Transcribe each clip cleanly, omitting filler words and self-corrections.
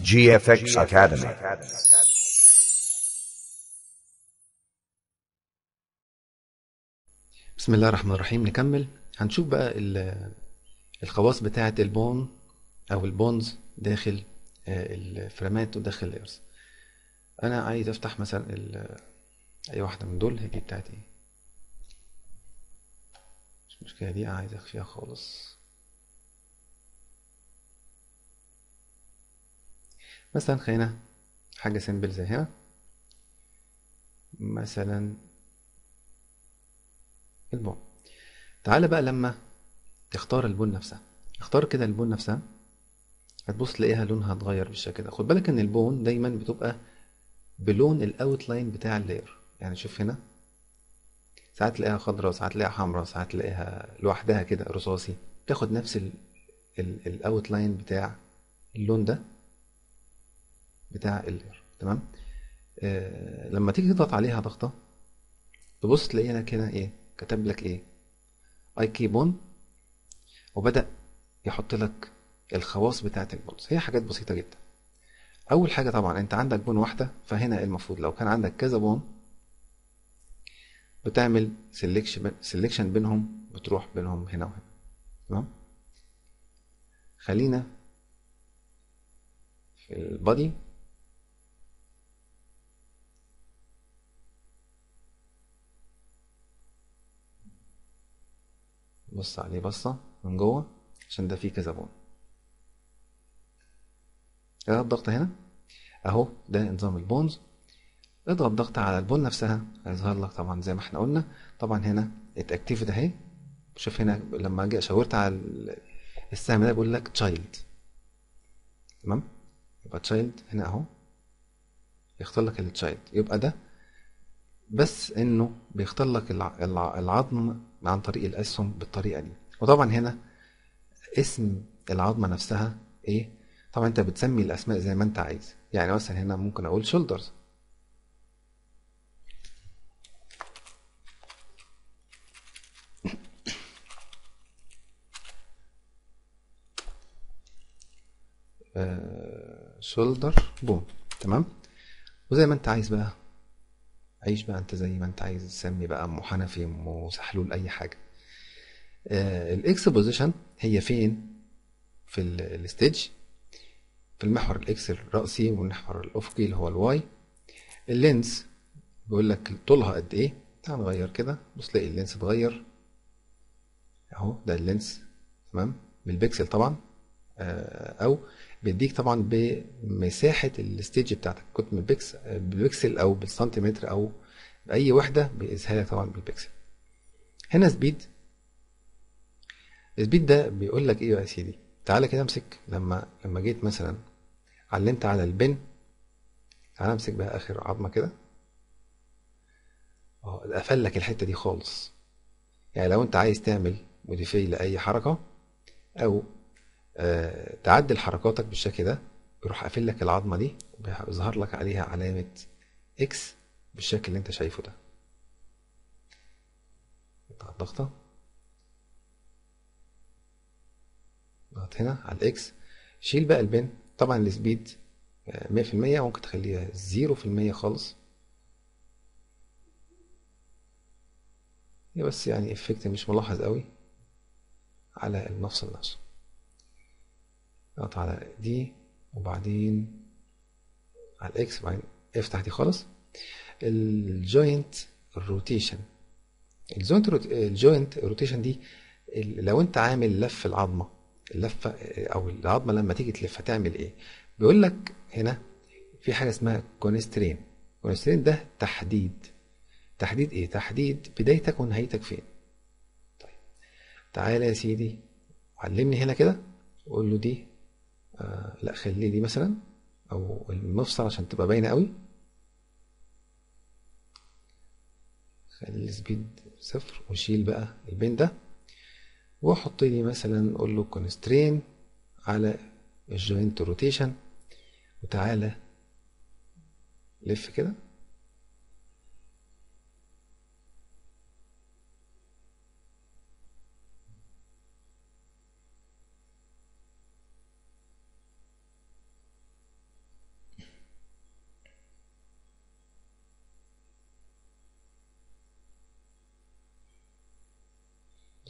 GFX Academy. بسم الله الرحمن الرحيم. نكمل. هنشوف بقى الخواص بتاعة البون او البونز داخل الفريمات وداخل اللايرز. انا عايز افتح مثلا اي واحدة من دول. هي بتاعت ايه؟ مش مشكلة، دي انا عايز اخفيها خالص. مثلا خلينا حاجة سيمبل زي هنا، مثلا البون. تعال بقى لما تختار البون نفسها، اختار كده البون نفسها، هتبص تلاقيها لونها اتغير بالشكل ده. خد بالك ان البون دايما بتبقى بلون الاوتلاين بتاع اللاير. يعني شوف هنا، ساعات تلاقيها خضراء، ساعات تلاقيها حمراء، ساعات تلاقيها لوحدها كده رصاصي، تاخد نفس الاوتلاين بتاع اللون ده بتاع اللاير. تمام. لما تيجي تضغط عليها ضغطة، تبص تلاقيها كده ايه، كتب لك ايه، اي كي بون، وبدأ يحط لك الخواص بتاعت البونز. هي حاجات بسيطة جدا. اول حاجة طبعا انت عندك بون واحدة، فهنا المفروض لو كان عندك كذا بون بتعمل سيلكشن بينهم، بتروح بينهم هنا وهنا. تمام. خلينا في البادي. بص عليه بصة من جوه عشان ده فيه كذا بون. اضغط ضغط هنا اهو، ده نظام البونز. اضغط ضغط على البون نفسها، هيظهر لك طبعا زي ما احنا قلنا. طبعا هنا اتاكتيفد اهي. شوف هنا لما اجي شاورت على السهم ده بيقول لك تشايلد. تمام. يبقى تشايلد هنا اهو، يختار لك التشايلد. يبقى ده بس انه بيختار لك العظم عن طريق الاسهم بالطريقه دي. وطبعا هنا اسم العظمه نفسها ايه. طبعا انت بتسمي الاسماء زي ما انت عايز. يعني مثلا هنا ممكن اقول شولدرز، شولدر بون. تمام. وزي ما انت عايز بقى، عيش بقى انت زي ما انت عايز، تسمي بقى ام حنفي، ام سحلول، اي حاجه. الاكس بوزيشن هي فين في الستيج؟ في المحور الاكس الرأسي والمحور الافقي اللي هو الواي. اللينس بيقول لك طولها قد ايه. تعال نغير كده، بص تلاقي اللينس اتغير اهو، ده اللينس. تمام. بالبكسل طبعا. او بيديك طبعا بمساحه الستيج بتاعتك، كنت من بالبكسل او بالسنتيمتر او باي وحده بيقيسها لك طبعا بالبكسل. هنا سبيد. السبيد ده بيقول لك ايه يا سيدي. تعالى كده امسك، لما جيت مثلا علمت على البن، تعالى امسك بقى اخر عظمه كده اهو، قفل لك الحته دي خالص. يعني لو انت عايز تعمل موديفاي لاي حركه او تعدل حركاتك بالشكل ده، يروح قافل لك العظمه دي وبيظهر لك عليها علامه اكس بالشكل اللي انت شايفه ده. ضغطه، ضغط هنا على الاكس. شيل بقى البن. طبعا السبيد 100%، ممكن تخليها 0% خالص. هي بس يعني افكت مش ملاحظ قوي على المفصل نفسه. اضغط على دي وبعدين على الاكس وبعدين افتح دي خالص. الجوينت الروتيشن، الجوينت روتيشن دي لو انت عامل لف العظمه، اللفه او العظمه لما تيجي تلف هتعمل ايه؟ بيقول لك هنا في حاجه اسمها كونسترين. كونسترين ده تحديد. تحديد ايه؟ تحديد بدايتك ونهايتك فين. طيب تعالى يا سيدي علمني هنا كده وقول له دي لا خلي دي مثلا، او المفصل عشان تبقى باينه قوي. خلي السبيد 0 وشيل بقى البين ده، واحط لي مثلا اقول له كونسترين على الجوينت روتيشن، وتعالى لف كده.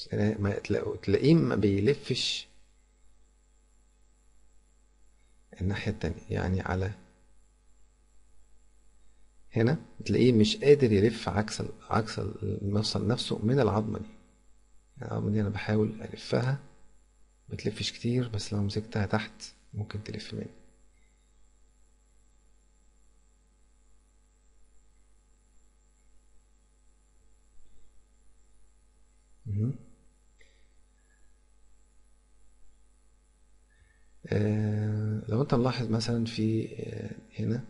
ما تلاقيه ما بيلفش الناحية التانية، يعني على هنا تلاقيه مش قادر يلف عكس المفصل نفسه من العظمة دي. العظمة دي أنا بحاول ألفها، بتلفش كتير، بس لو مسكتها تحت ممكن تلف مني. مهم. لو انت ملاحظ مثلا في هنا،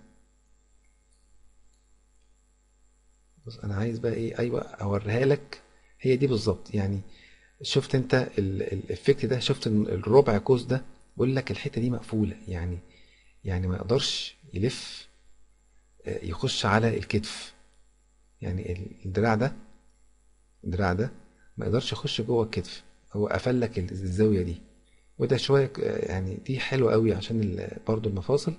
بص انا عايز بقى ايه، ايوه اوريها لك، هي دي بالظبط. يعني شفت انت الافكت ده، شفت الربع كوز ده، بقول لك الحته دي مقفوله، يعني ما يقدرش يلف يخش على الكتف. يعني الدراع ده ما يقدرش يخش جوه الكتف، هو قفل لك الزاويه دي. وده شويه يعني دي حلوه قوي عشان برضو المفاصل.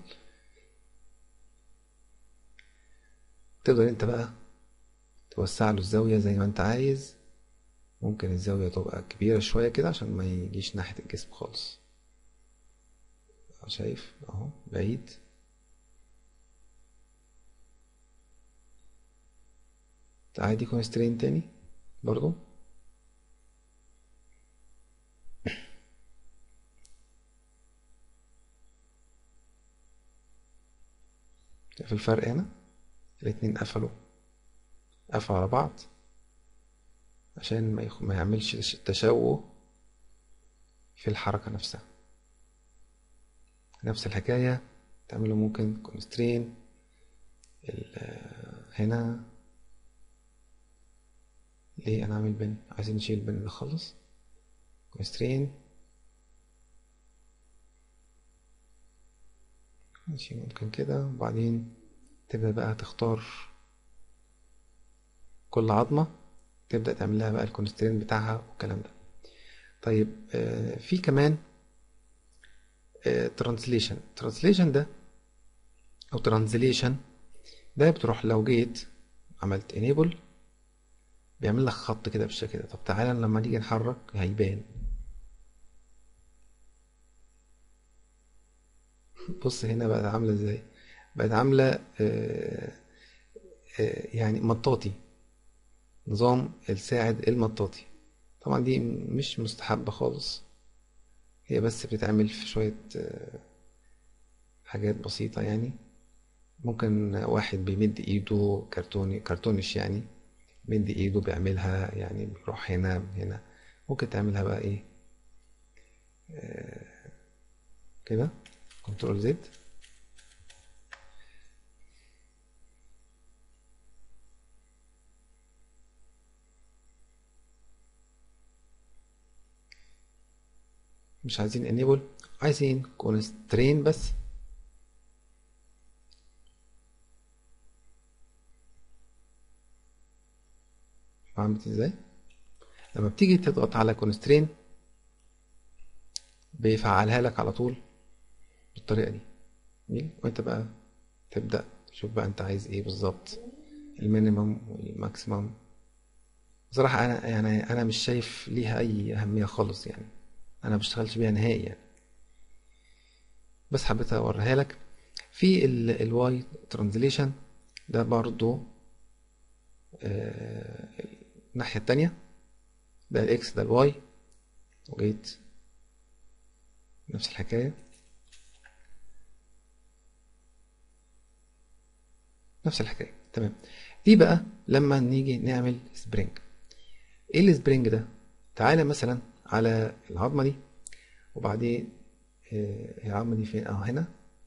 تقدر انت بقى توسع له الزاويه زي ما انت عايز. ممكن الزاويه تبقى كبيره شويه كده عشان ما يجيش ناحيه الجسم خالص. شايف اهو بعيد. عادي كونسترين تاني برضو. في الفرق هنا، الاتنين قفلوا على بعض عشان ما يعملش تشوه في الحركة نفسها. نفس الحكاية تعمله ممكن كونسترين هنا. ليه انا عامل بن؟ عايزين نشيل البن ده خالص. كونسترين ماشي، ممكن كده. وبعدين تبدأ بقى تختار كل عظمة، تبدأ تعمل لها بقى الكونسترين بتاعها والكلام ده. طيب في كمان ترانسليشن ده او ترانزليشن ده، بتروح لو جيت عملت انيبل بيعمل لك خط كده بالشكل ده. طب تعالى لما نيجي نحرك هيبان. بص هنا بقت عامله ازاي، بقت عامله يعني مطاطي، نظام الساعد المطاطي. طبعا دي مش مستحبة خالص، هي بس بتتعمل في شوية حاجات بسيطة يعني. ممكن واحد بيمد ايده كرتونش يعني، بيمد ايده بيعملها، يعني بيروح هنا. ممكن تعملها بقى ايه كده، كنترول زد. مش عايزين انيبل، عايزين كونسترين بس. عملت ازاي؟ لما بتيجي تضغط على كونسترين بيفعلها لك على طول بالطريقة دي. جميل. وانت بقى تبدأ تشوف بقى انت عايز ايه بالظبط، المينيمم والماكسيمم. بصراحة انا مش شايف ليها اي اهمية خالص يعني، انا بشتغلش بيها نهائي يعني، بس حبيت اوريها لك. في الواي ترانزليشن ده برضو آه، الناحية التانية، ده الاكس ده الواي، وجيت نفس الحكاية، نفس الحكاية تمام. دي بقى لما نيجي نعمل سبرينج. ايه السبرينج ده؟ تعالى مثلا على العظمة دي، وبعدين العظمة دي فين؟ هنا.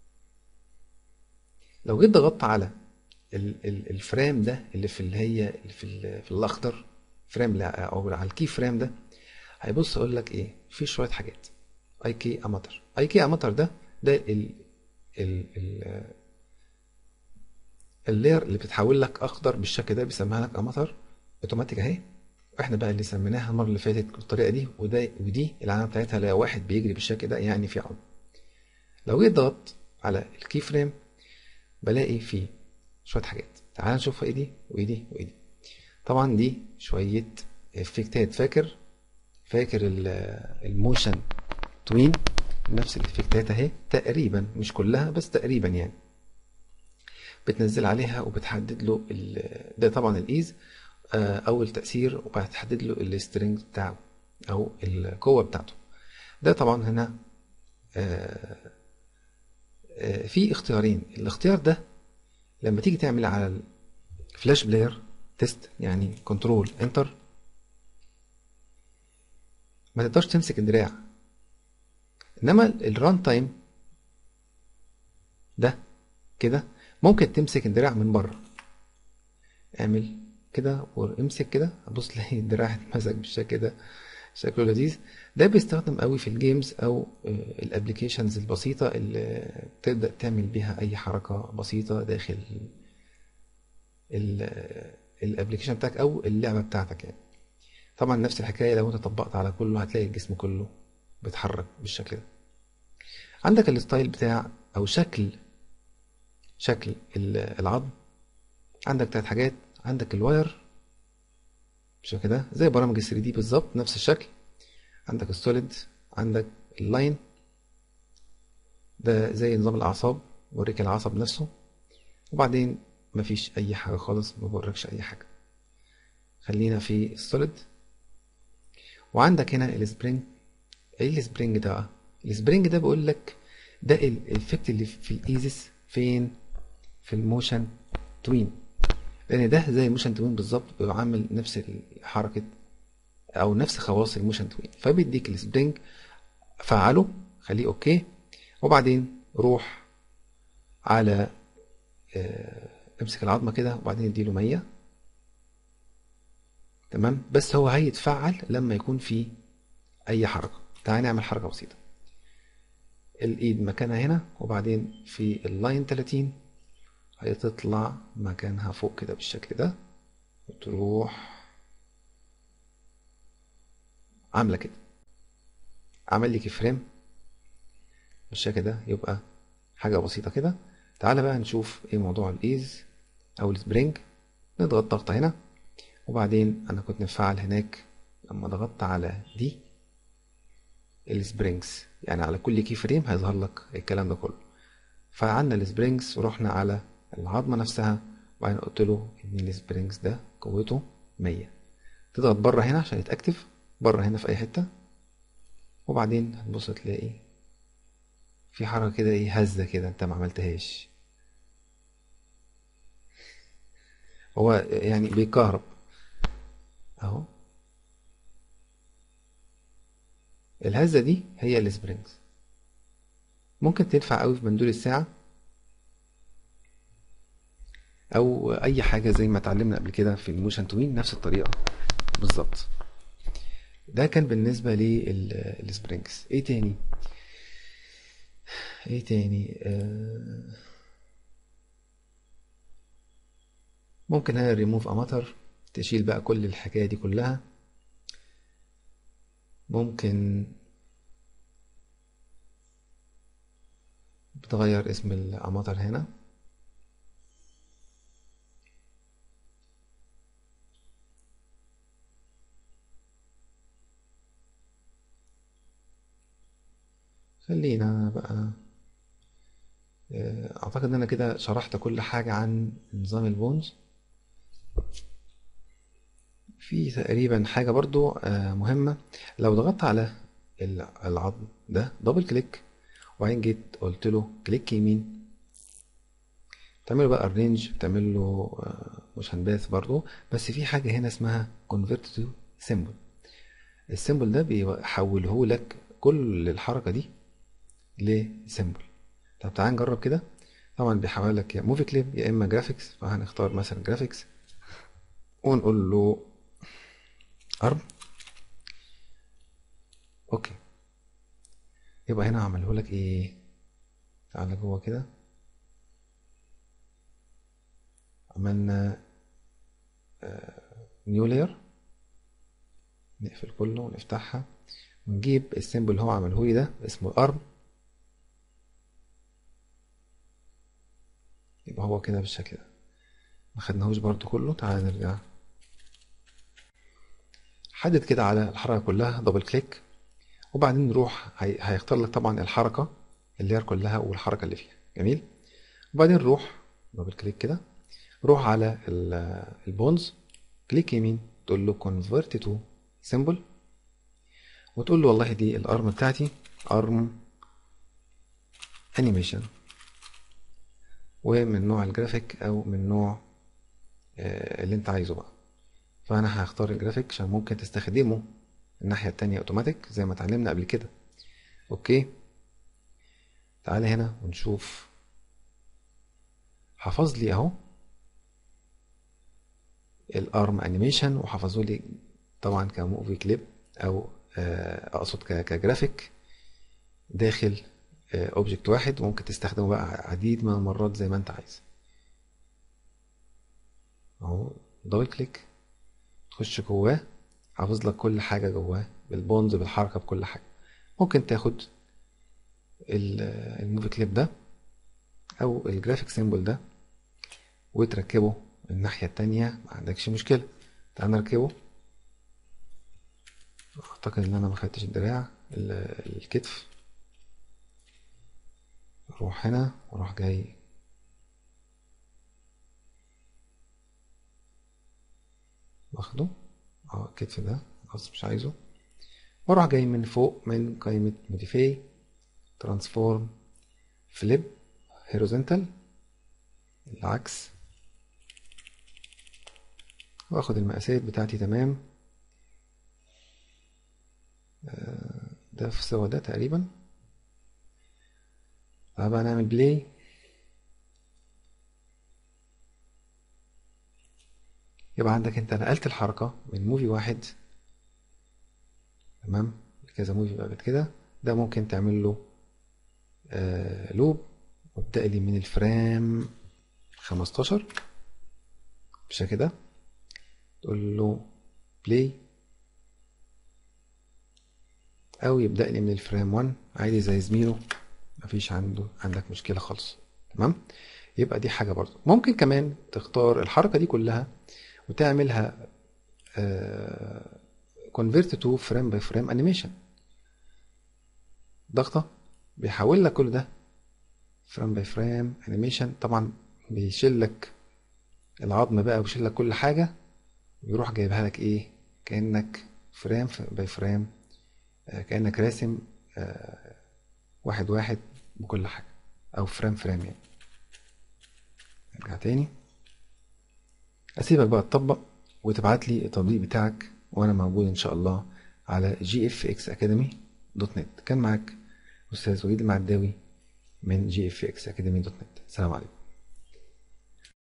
لو جيت ضغطت على الفريم ده اللي في الاخضر، فريم او على الكي فريم ده، هيبص اقول لك ايه، في شويه حاجات. اي كي اماتر ده ال اللاير اللي بتتحول لك اخضر بالشكل ده، بيسميها لك اماتر اوتوماتيك اهي. واحنا بقى اللي سميناها المره اللي فاتت بالطريقه دي، ودي العلامه بتاعتها لو واحد بيجري بالشكل ده يعني في عظم. لو جيت ضغطت على الكي فريم بلاقي فيه شويه حاجات. تعال نشوف ايه دي وايه دي وايه دي. طبعا دي شويه افكتات. فاكر فاكر الموشن توين، نفس الافكتات اهي تقريبا، مش كلها بس تقريبا يعني. بتنزل عليها وبتحدد له ده طبعا الايز او التأثير، وبتحدد له السترينج بتاعه او القوة بتاعته. ده طبعا هنا في اختيارين. الاختيار ده لما تيجي تعمل على الفلاش بلاير تيست، يعني كنترول انتر، ما تقدرش تمسك الدراع. انما الران تايم ده كده ممكن تمسك الدراع من بره. اعمل كده وامسك كده، هتبص تلاقي الدراع اتمسك بالشكل ده، شكله لذيذ. ده بيستخدم قوي في الجيمز او الابليكيشنز البسيطة اللي تبدأ تعمل بيها اي حركة بسيطة داخل الابليكيشن بتاعك او اللعبة بتاعتك يعني. طبعا نفس الحكاية لو انت طبقت على كله هتلاقي الجسم كله بيتحرك بالشكل ده. عندك الستايل بتاع او شكل العظم. عندك 3 حاجات. عندك الواير بالشكل ده زي برامج 3 دي بالظبط، نفس الشكل. عندك السوليد، عندك اللاين ده زي نظام الاعصاب، بوريك العصب نفسه. وبعدين مفيش اي حاجه خالص، ما بوريكش اي حاجه. خلينا في السوليد. وعندك هنا السبرينج. ايه السبرينج ده بقى؟ السبرينج ده بقول لك ده الافكت اللي في الايزس فين؟ في الموشن توين، لان ده زي الموشن توين بالظبط، بيبقى عامل نفس الحركه او نفس خواص الموشن توين. فبيديك السبرينج، فعله، خليه اوكي. وبعدين روح على امسك العظمه كده وبعدين اديله 100. تمام، بس هو هيتفعل لما يكون في اي حركه. تعال نعمل حركه بسيطه. الايد مكانها هنا، وبعدين في اللاين 30 هتطلع مكانها فوق كده بالشكل ده، وتروح عامله كده، عمل لي فريم بالشكل ده. يبقى حاجه بسيطه كده. تعالى بقى نشوف ايه موضوع الايز او السبرينج. نضغط ضغطه هنا، وبعدين انا كنت مفعل هناك لما ضغطت على دي السبرينجز، يعني على كل كي فريم هيظهر لك الكلام ده كله. فعلنا السبرينجز ورحنا على العظمه نفسها، وبعدين قلت له ان السبرينجز ده قوته 100. تضغط بره هنا عشان يتاكتف، بره هنا في اي حته، وبعدين هتبص تلاقي في حركه كده، ايه هزه كده انت ما عملتهاش. هو يعني بيكهرب اهو. الهزه دي هي السبرينجز. ممكن تنفع قوي في مندول الساعه او اي حاجه زي ما اتعلمنا قبل كده في الموشن توين، نفس الطريقه بالظبط. ده كان بالنسبه للسبرينجز. ايه تاني؟ ممكن هنا ريموف اماتر، تشيل بقى كل الحكايه دي كلها. ممكن بتغير اسم الاماتر هنا. خلينا بقى اعتقد ان انا كده شرحت كل حاجة عن نظام البونز. في تقريبا حاجة برضو مهمة. لو ضغطت على العظم ده دبل كليك، وبعدين جيت قلت له كليك يمين، تعمله بقى الرينج، بتعمل له مش هنباث برضو. بس في حاجة هنا اسمها convert to symbol. السيمبل ده بيحوله لك كل الحركة دي لسيمبل. طب تعال نجرب كده. طبعا بيحول لك يا موفي كليب يا اما جرافيكس، فهنختار مثلا جرافيكس ونقول له ارم اوكي. يبقى هنا عمله لك ايه؟ تعالى جوه كده، عملنا نيو لاير، نقفل كله ونفتحها ونجيب السيمبل اللي هو عمله لي ده اسمه ارم. يبقى هو كده بالشكل ده. ما خدناهوش برضو كله. تعالى نرجع حدد كده على الحركة كلها، دبل كليك، وبعدين نروح هيختار لك طبعا الحركة اللير كلها والحركة اللي فيها. جميل. وبعدين نروح دبل كليك كده، روح على البونز، كليك يمين، تقول له convert to symbol، وتقول له والله دي الارم بتاعتي ارم انيميشن، ومن نوع الجرافيك او من نوع اللي انت عايزه بقى. فانا هختار الجرافيك عشان ممكن تستخدمه الناحية التانية اوتوماتيك زي ما اتعلمنا قبل كده. اوكي، تعالى هنا ونشوف. حفظ لي اهو الارم انيميشن، وحفظوا لي طبعا كموفي كليب، او اقصد كجرافيك داخل اوبجكت واحد، وممكن تستخدمه بقى عديد من المرات زي ما انت عايز. اهو دبل كليك، تخش جواه، حافظ لك كل حاجه جواه بالبونز بالحركه بكل حاجه. ممكن تاخد الموفي كليب ده او الجرافيك سيمبل ده وتركبه الناحيه التانية، ما عندكش مشكله. تعال نركبه. اعتقد ان انا ما خدتش الدراع، الكتف. اروح هنا واروح جاي واخده، الكتف ده خلاص مش عايزه، واروح جاي من فوق من قائمة موديفاي، ترانسفورم، فليب، هوريزونتال، العكس، واخد المقاسات بتاعتي تمام. ده في السوا ده تقريبا. تعال بقى نعمل بلاي. يبقى عندك انت نقلت الحركة من موفي واحد تمام كذا موفي بقى كده. ده ممكن تعمل له لوب، وابدأ لي من الفريم 15 بالشكل ده، تقول له بلاي، او يبدأ لي من الفريم 1 عادي زي زميله، مفيش عندك مشكلة خالص. تمام. يبقى دي حاجة برضو. ممكن كمان تختار الحركة دي كلها وتعملها convert to frame by frame animation، ضغطة بيحول لك كل ده frame by frame animation. طبعا بيشيل لك العظم بقى ويشيل لك كل حاجة، ويروح جايبها لك ايه كأنك فريم باي فريم، كأنك راسم واحد واحد بكل حاجة، او فريم فريم يعني. ارجع تاني، اسيبك بقى تطبق وتبعت لي التطبيق بتاعك، وانا موجود ان شاء الله على gfxacademy.net. كان معاك استاذ وليد المعداوي من gfxacademy.net. السلام عليكم.